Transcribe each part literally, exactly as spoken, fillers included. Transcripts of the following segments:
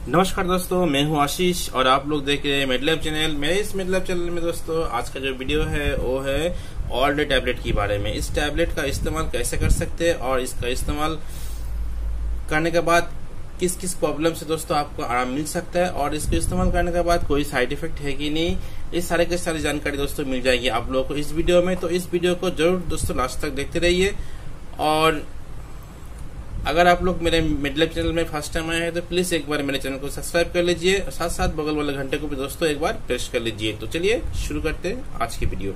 नमस्कार दोस्तों, मैं हूं आशीष और आप लोग देख रहे हैं मेडलैब चैनल। मेरे इस मेडलैब चैनल में दोस्तों आज का जो वीडियो है वो है ऑल डे टैबलेट के बारे में। इस टैबलेट का इस्तेमाल कैसे कर सकते हैं और इसका इस्तेमाल करने के बाद किस किस प्रॉब्लम से दोस्तों आपको आराम मिल सकता है और इसको इस्तेमाल करने के बाद कोई साइड इफेक्ट है कि नहीं, इस सारे के सारी जानकारी दोस्तों मिल जाएगी आप लोगों को इस वीडियो में। तो इस वीडियो को जरूर दोस्तों लास्ट तक देखते रहिए। और अगर आप लोग मेरे मेडलैब चैनल में फर्स्ट टाइम आए हैं तो प्लीज एक बार मेरे चैनल को सब्सक्राइब कर लीजिए और साथ साथ बगल वाले घंटे को भी दोस्तों एक बार प्रेस कर लीजिए। तो चलिए शुरू करते हैं आज की वीडियो।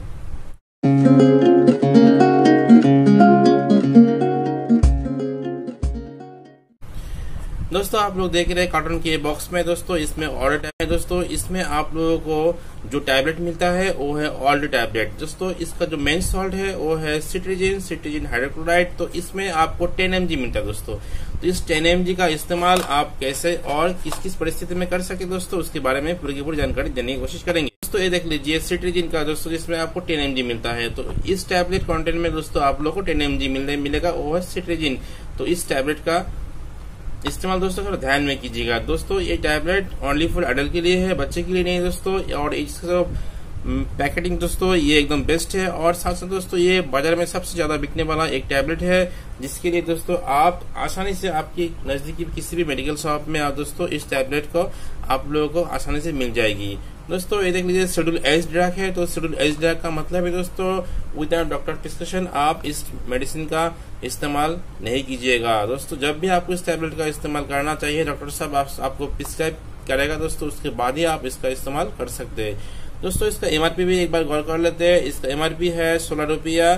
दोस्तों आप लोग देख रहे हैं कार्टून के बॉक्स में दोस्तों इसमें ऑल डे है दोस्तों। इसमें आप लोगों को जो टैबलेट मिलता है वो है ऑल डे टैबलेट दोस्तों। इसका जो मेन सॉल्ट है वो है सिट्रीजिन सिट्रीजिन हाइड्रोक्लोराइड। तो इसमें आपको टेन एम जी मिलता है दोस्तों। तो इस टेन एम जी का इस्तेमाल आप कैसे और किस किस परिस्थिति में कर सके दोस्तों उसके बारे में पूरी की पूरी जानकारी देने की कोशिश करेंगे दोस्तों। ये देख लीजिए सिट्रीजिन का दोस्तों जिसमें आपको टेन एम जी मिलता है। तो इस टैबलेट कॉन्टेंट में दोस्तों आप लोग को टेन एम जी मिलने मिलेगा वो है सिट्रीजिन। तो इस टैबलेट का इस्तेमाल दोस्तों थोड़ा ध्यान में कीजिएगा दोस्तों। ये टैबलेट ओनली फॉर अडल्ट के लिए है, बच्चे के लिए नहीं दोस्तों। और इसका पैकेटिंग दोस्तों ये एकदम बेस्ट है और साथ साथ दोस्तों ये बाजार में सबसे ज्यादा बिकने वाला एक टैबलेट है जिसके लिए दोस्तों आप आसानी से आपकी नजदीकी किसी भी मेडिकल शॉप में आप दोस्तों इस टैबलेट को आप लोगों को आसानी से मिल जाएगी दोस्तों। ये देख लीजिए शेड्यूल एच ड्रग है। तो शेड्यूल एच ड्रग का मतलब है दोस्तों विदाउट डॉक्टर प्रिस्क्रिप्शन आप इस मेडिसिन का इस्तेमाल नहीं कीजिएगा दोस्तों। जब भी आपको इस टैबलेट का इस्तेमाल करना चाहिए डॉक्टर साहब आप, आपको प्रिस्क्राइब करेगा दोस्तों, उसके बाद ही आप इसका इस्तेमाल कर सकते हैं दोस्तों। इसका एमआरपी भी एक बार गौर कर लेते हैं। इसका एमआरपी है सोलह रुपया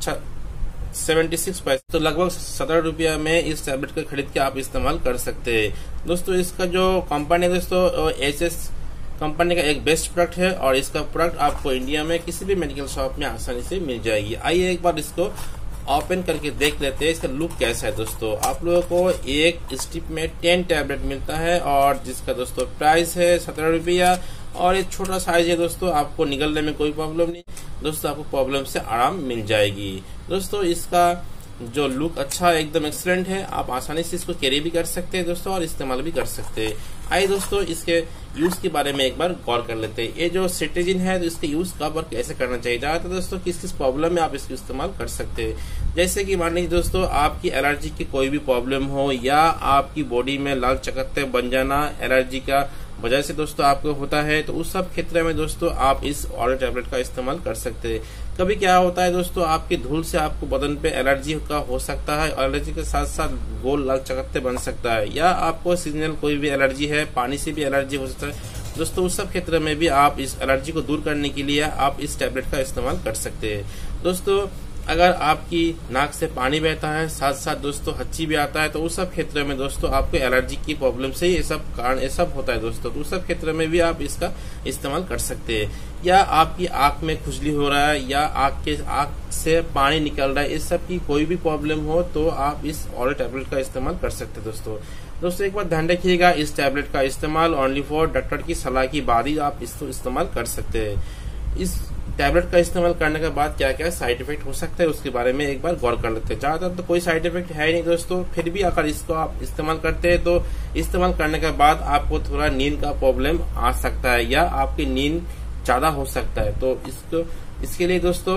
सेवेंटी सिक्स पैसे। तो लगभग सत्रह रुपया में इस टैबलेट को खरीद के आप इस्तेमाल कर सकते हैं दोस्तों। इसका जो कंपनी है दोस्तों एच एस कंपनी का एक बेस्ट प्रोडक्ट है और इसका प्रोडक्ट आपको इंडिया में किसी भी मेडिकल शॉप में आसानी से मिल जाएगी। आइए एक बार इसको ओपन करके देख लेते हैं इसका लुक कैसा है दोस्तों। आप लोगों को एक स्ट्रिप में टेन टैबलेट मिलता है और जिसका दोस्तों प्राइस है सत्रह रुपया और एक छोटा साइज है दोस्तों। आपको निगलने में कोई प्रॉब्लम नहीं दोस्तों, आपको प्रॉब्लम से आराम मिल जाएगी दोस्तों। इसका जो लुक अच्छा एकदम एक्सीलेंट है, आप आसानी से इसको कैरी भी कर सकते हैं दोस्तों और इस्तेमाल भी कर सकते हैं। आइए दोस्तों इसके यूज के बारे में एक बार गौर कर लेते हैं। ये जो सिट्रीजिन है तो इसके यूज कब और कैसे करना चाहिए, ज्यादातर दोस्तों किस किस प्रॉब्लम में आप इसका इस्तेमाल कर सकते हैं। जैसे कि मान लीजिए दोस्तों आपकी एलर्जी की कोई भी प्रॉब्लम हो या आपकी बॉडी में लाल चकत्ते बन जाना एलर्जी का वजह से दोस्तों आपको होता है, तो उस सब क्षेत्र में दोस्तों आप इस ऑल डे टैबलेट का इस्तेमाल कर सकते हैं। कभी क्या होता है दोस्तों आपकी धूल से आपको बदन पे एलर्जी का हो सकता है, एलर्जी के साथ साथ गोल लाल चकत्ते बन सकता है, या आपको सीजनल कोई भी एलर्जी है, पानी से भी एलर्जी हो सकता है दोस्तों। उस सब क्षेत्र में भी आप इस एलर्जी को दूर करने के लिए आप इस टैबलेट का इस्तेमाल कर सकते हैं दोस्तों। अगर आपकी नाक से पानी बहता है साथ साथ दोस्तों हच्ची भी आता है, तो उस सब क्षेत्र में दोस्तों आपको एलर्जी की प्रॉब्लम से ये सब कारण ये सब होता है दोस्तों। तो उस सब क्षेत्र में भी आप इसका इस्तेमाल कर सकते हैं। या आपकी आंख में खुजली हो रहा है या आंख के आंख से पानी निकल रहा है, इस सब की कोई भी प्रॉब्लम हो तो आप इस ऑल टैबलेट का इस्तेमाल कर सकते हैं दोस्तों। दोस्तों एक बार ध्यान रखिएगा, इस टैबलेट का इस्तेमाल ओनली फॉर डॉक्टर की सलाह की बाद ही आप इसको इस्तेमाल कर सकते हैं। इस टैबलेट का इस्तेमाल करने के बाद क्या क्या साइड इफेक्ट हो सकता है उसके बारे में एक बार गौर कर लेते हैं। ज्यादातर तो कोई साइड इफेक्ट है ही नहीं दोस्तों, फिर भी अगर इसको आप इस्तेमाल करते हैं तो इस्तेमाल करने के बाद आपको थोड़ा नींद का प्रॉब्लम आ सकता है या आपकी नींद ज्यादा हो सकता है। तो इसको इसके लिए दोस्तों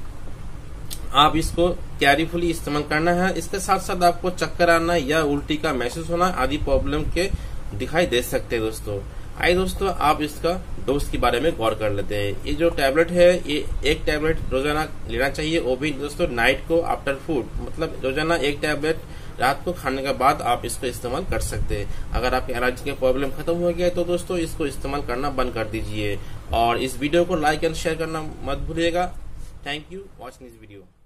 आप इसको केयरफुली इस्तेमाल करना है। इसके साथ साथ आपको चक्कर आना या उल्टी का महसूस होना आदि प्रॉब्लम के दिखाई दे सकते हैं दोस्तों। आइए दोस्तों आप इसका डोज के बारे में गौर कर लेते हैं। ये जो टैबलेट है ये एक टैबलेट रोजाना लेना चाहिए, वो भी दोस्तों नाइट को आफ्टर फूड, मतलब रोजाना एक टैबलेट रात को खाने के बाद आप इसको इस्तेमाल कर सकते हैं। अगर आपकी एलर्जी का प्रॉब्लम खत्म हो गया तो दोस्तों इसको इस्तेमाल करना बंद कर दीजिए और इस वीडियो को लाइक एंड शेयर करना मत भूलिएगा। Thank you watching this video.